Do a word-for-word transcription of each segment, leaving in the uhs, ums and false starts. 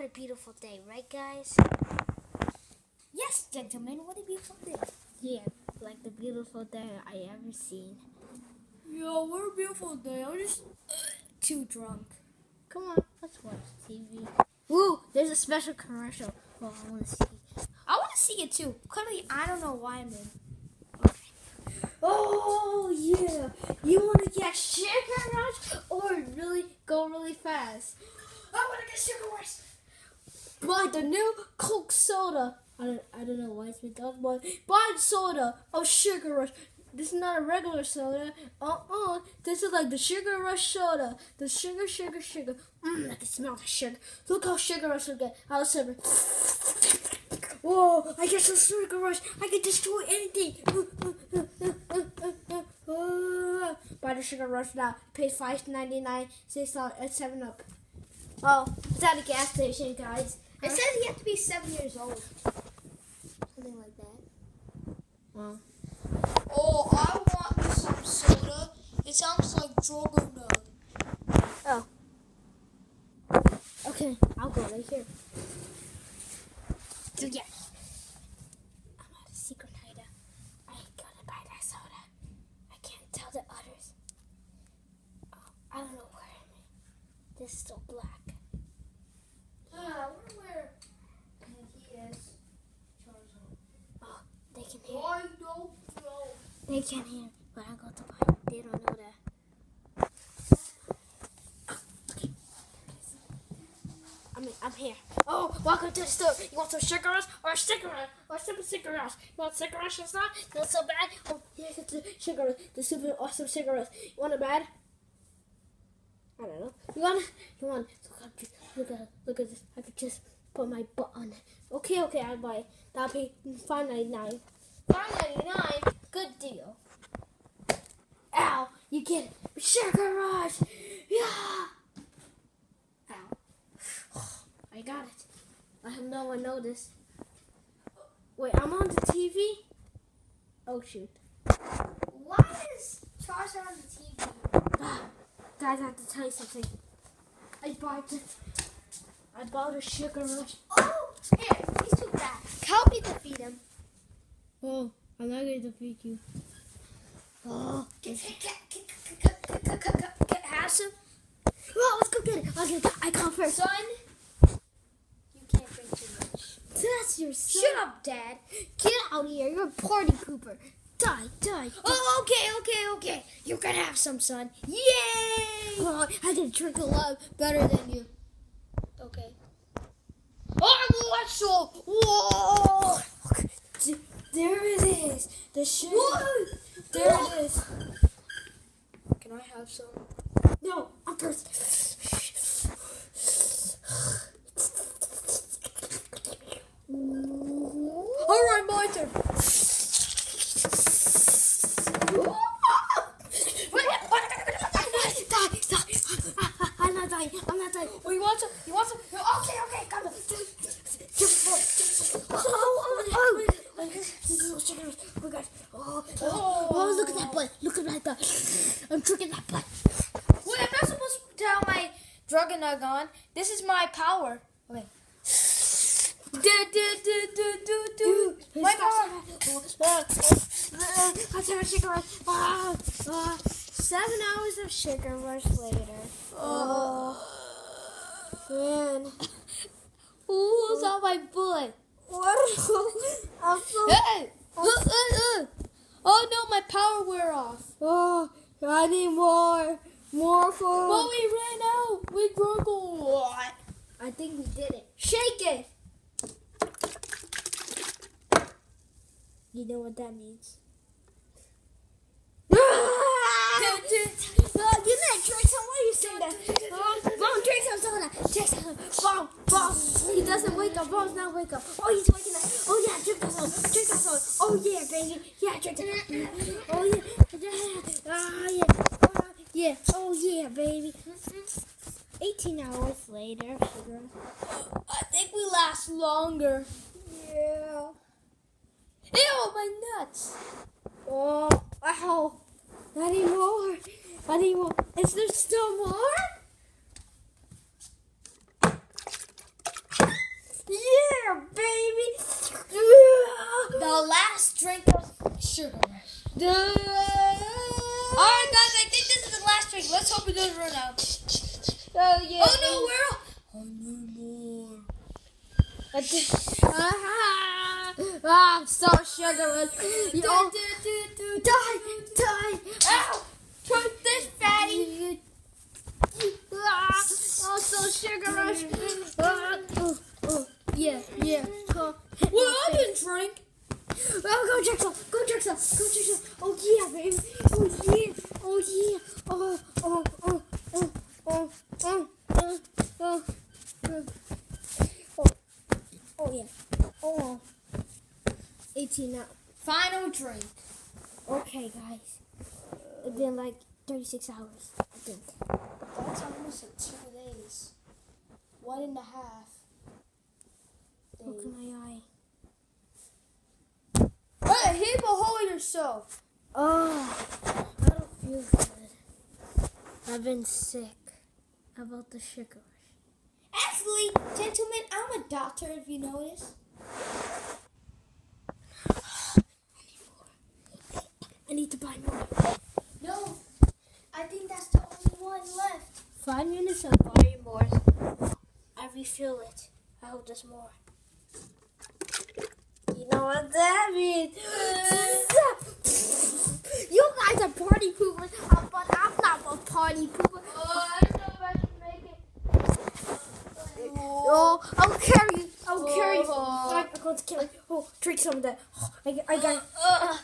What a beautiful day, right, guys? Yes, gentlemen, what a beautiful day. Yeah, like the beautiful day I ever seen. Yo, what a beautiful day. I'm just uh, too drunk. Come on, let's watch T V. Woo, there's a special commercial. Oh, I want to see. I want to see it too. Clearly, I don't know why I'm in. Okay. Oh, yeah. You want to get Sugar Rush or really go really fast? I want to get Sugar Rush. Buy the new Coke soda. I don't, I don't know why it's been done, but buy the soda of Sugar Rush. This is not a regular soda. Uh-uh. This is like the Sugar Rush soda. The sugar, sugar, sugar. Mmm, I can smell the sugar. Look how Sugar Rush will get out of seven. Whoa, I get some Sugar Rush. I can destroy anything. Buy the Sugar Rush now. Pay five ninety-nine, six dollars at seven up. Oh, it's at a gas station, guys. It says you have to be seven years old. Something like that. Well. Oh, I want some soda. It sounds like Drogonug. Oh. Okay, I'll go right here. So yeah. I'm at a secret hideout. I ain't gonna buy that soda. I can't tell the others. Oh, I don't know where I'm at. This is so black. Ah, I wonder where he is. Oh, they can hear. I don't know. They can't hear, but I'm going to buy. They don't know that. Oh, okay. I mean, I'm here. Oh, welcome to the store. You want some sugar rush or a sticker rush or super sugar rush? You want sugar rush or not? Not so bad. Oh, here's the sugar rush, the super awesome sugar rush. You want it bad? I don't know. You want? You want? Look at, look at this. I could just put my butt on it. Okay, okay, I'll buy it. That'll be five ninety-nine. five ninety-nine. Good deal. Ow! You get it. Sugar rush. Yeah. Ow. I got it. I have no one noticed. Wait, I'm on the T V. Oh shoot. Why is Charles on the T V? Ah, guys, I have to tell you something. I bought it. I bought a sugar rush. Oh, here, he's too fast. Help me defeat him. Oh, I'm not going to defeat you. Oh, Get, get, get, get, get, get, get, get, get, have some. oh, let's go get it. Okay, I come first. Son, you can't drink too much. That's your son. Shut up, Dad. Get out of here. You're a party pooper. Die, die. die. Oh, okay, okay, okay. You can have some, son. Yay! Oh, I can drink a lot better than you. Okay. Oh, let's go. Whoa! There it is. The sugar. Whoa! There it is. Can I have some? No, I'm first. All right, my turn. I'm not dying. I'm not dying. Oh, you want some? You want some? Okay, okay, come on. Oh, oh, oh. Oh, God. Oh, oh, oh, look at that butt. Look at that butt. I'm drinking that butt. Wait, I'm not supposed to have my Drogonug on. This is my power. Okay. Do, do, do, do, do, do. My power. Let's have a sugar rush. Ah, ah. Seven hours of sugar rush later. Oh, man. Who's on my butt? What? I'm so... Hey! Uh, uh, uh. Oh no, my power wore off. Oh, I need more. More for... But we ran out. We drunk a lot. I think we did it. Shake it. You know what that means? Oh, you need to drink some. Why are you saying that? Oh, Bone, drink some soda. Drink some. Bone, Bone. He doesn't wake up. Bone's not wake up. Oh, he's waking up. Oh, yeah, drink that soda. Drink that soda. Oh, yeah, baby. Yeah, drink that. Oh, yeah. Ah, yeah. Ah, yeah. Oh, yeah, baby. eighteen hours later. I think we last longer. Yeah. Ew, my nuts. Oh, ow. Not anymore. Not anymore. Is there still more? sugar rush. Duh. Alright, guys, I think this is the last drink. Let's hope it doesn't run out. Oh yeah. Oh no, we're all. Oh no more. Ah, ah, I'm so sugar. You all die, die. Ow! Truth this fatty. Ah, oh, so sugar rush. Ah, oh, oh, yeah, yeah. Oh, Well, I didn't drink. oh, go drink some. Go drink some. Go drink some. Oh yeah, baby. Oh yeah. Oh yeah. Oh, oh, oh, oh, oh, oh, oh, oh, oh. Oh yeah. Oh. eighteen now. Final drink. Okay, guys. It's been like thirty-six hours, I think. That's almost like two days. One and a half. Look at my eye. Hey, hit a hole in yourself. Oh, I don't feel good. I've been sick. How about the sugar rush? Actually, gentlemen, I'm a doctor, if you notice. I need to buy more. No, I think that's the only one left. Five minutes of buying more. I refill it. I hope there's more. You know what that means? You guys are party poopers, uh, but I'm not a party pooper. Oh, I don't know if I can make it. Oh, I'll carry you. I'll carry you. Oh. I'm going to carry you. Oh, drink some of that. Oh, I, I got it. Uh,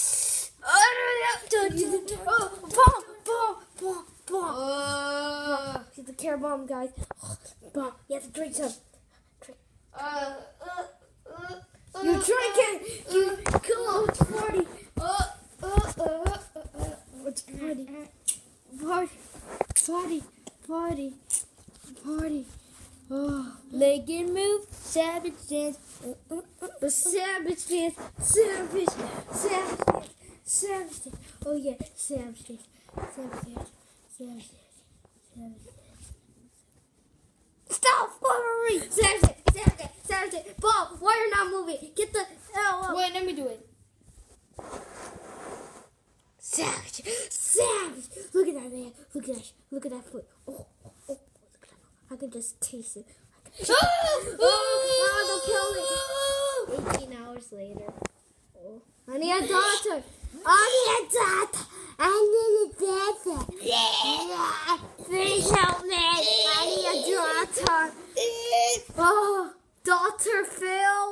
Oh, bomb, bomb, bomb, bomb. uh, Get the care bomb, guys. Bomb. You have to drink some. Drink. uh, uh, uh, You drink it. You come on, let's party. Uh, uh, uh, uh, uh. Let's party. Party. Party. Party. Party. Oh, leg and move, savage dance. Uh, uh, uh, savage dance. Savage. Savage dance. Savage dance. Oh yeah, savage dance. Savage dance. Savage dance. Savage dance. Stop following me. Savage dance. Savage dance. Savage dance. Bob, why you're not moving? Get the hell up. Wait, let me do it. Savage. Savage. Look at that man. Look at that. Look at that foot. Oh, oh, oh. Look at that foot. I can just taste it. I can taste it. Oh, don't kill me. eighteen hours later. Oh. I need a doctor. I need a doctor. I need a doctor. Please help me. I need a doctor. Oh, Doctor Phil.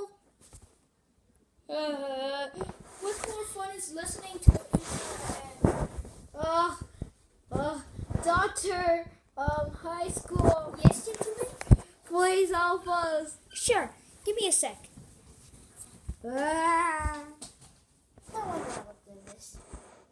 Uh, what's more fun is listening to the internet. Oh, oh, Doctor Um, High School. Yes, gentlemen? Please help us. Sure. Give me a sec. Ah. I wonder what this is.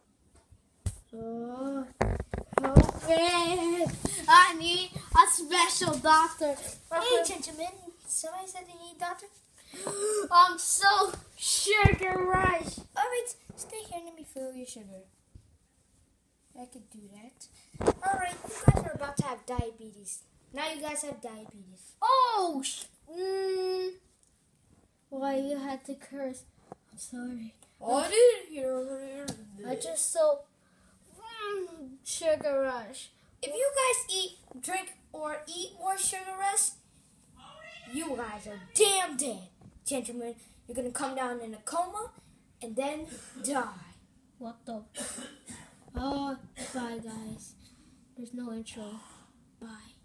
Oh, help me. I need a special doctor. Hey, gentlemen. Somebody said they need a doctor? I'm so sugar rush. Alright, stay here and let me fill your sugar. I could do that. Alright, you guys are about to have diabetes. Now you guys have diabetes. Oh, sh- mm. Why you had to curse? I'm sorry. I didn't hear I just so mm, sugar rush. If you guys eat, drink, or eat more sugar rush, you guys are damn dead. Gentlemen, you're gonna come down in a coma and then die. What the? Oh, bye guys. There's no intro. Bye.